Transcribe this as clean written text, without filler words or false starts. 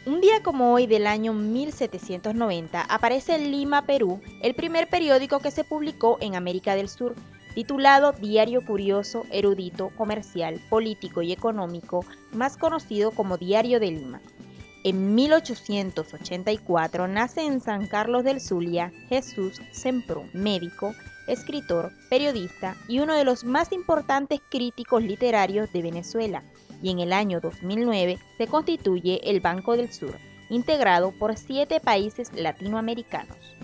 Un día como hoy del año 1790 aparece en Lima, Perú, el primer periódico que se publicó en América del Sur, titulado Diario Curioso, Erudito, Comercial, Político y Económico, más conocido como Diario de Lima. En 1884 nace en San Carlos del Zulia Jesús Semprún, médico, escritor, periodista y uno de los más importantes críticos literarios de Venezuela, y en el año 2009 se constituye el Banco del Sur, integrado por 7 países latinoamericanos.